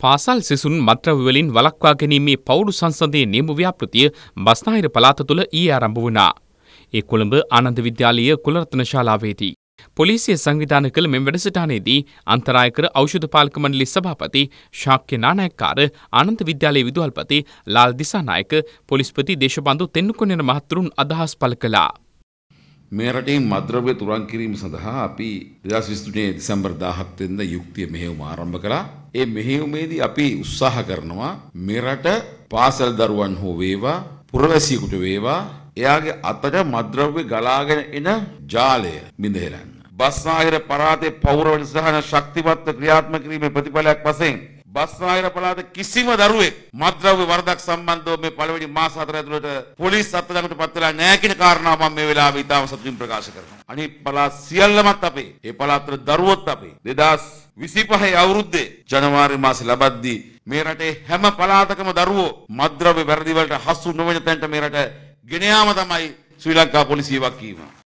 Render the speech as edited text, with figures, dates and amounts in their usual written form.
පාසල් සිසුන් මත්ද්‍රව්‍ය වලින් වළක්වා ගැනීමේ පෞඩු සංසදයේ නියම ව්‍යාපෘතිය බස්නාහිර පළාත තුළ ඊයේ ආරම්භ වුණා. ඒ කොළඹ ආනන්ද විද්‍යාලීය කුලරත්න ශාලාවේදී පොලිසිය සංවිධානය කළ මෙම වැඩසටහනේදී අන්තරායකර ඖෂධ පාලක මණ්ඩලයේ සභාපති ශාක්‍ය නානායක්කාර ආනන්ද විද්‍යාලයේ විදුහල්පති ලාල් දිසානායක පොලිස්පති දේශබන්දු තෙන්නුකොණින මහතුරුන් අදහස් පළ කළා. මේ රටේ මත්ද්‍රව්‍ය තුරන් කිරීම සඳහා අපි 2023 දෙසැම්බර් 17 වෙනිදා යුක්තිය මෙහෙයුම ආරම්භ කළා. ඒ මෙහෙයුමේදී අපි උත්සාහ කරනවා මේ රට පාසල් දරුවන් හෝ වේවා පුරවැසියෙකුට වේවා එයාගේ අතට මත්ද්‍රව්‍ය ගලාගෙන එන ජාලය බිඳහෙලන්න. බස්නාහිර පළාතේ පෞර වැඩසටහන ශක්තිමත්ව ක්‍රියාත්මක කිරීමේ ප්‍රතිඵලයක් වශයෙන් බස්නාහිර පළාත කිසිම දරුවෙක් මත්ද්‍රව්‍ය වරදක් සම්බන්ධව මේ පළවෙනි මාස 4 ඇතුළත පොලිස් අත්අඩංගුවට පත් වෙලා නැහැ කියන කාරණාව මම මේ වෙලාවේ ඉතාම සතුටින් ප්‍රකාශ කරනවා. අනිත් පළාත් සියල්ලමත් අපේ ඒ පළාතේ දරුවොත් අපේ 2025 අවුරුද්දේ ජනවාරි මාසේ ලබද්දී මේ රටේ හැම පළාතකම දරුවෝ මත්ද්‍රව්‍ය වැරදි වලට හසු නොවන තැනට මේ රට ගෙන යාම තමයි ශ්‍රී ලංකා පොලිසිය වගකීම.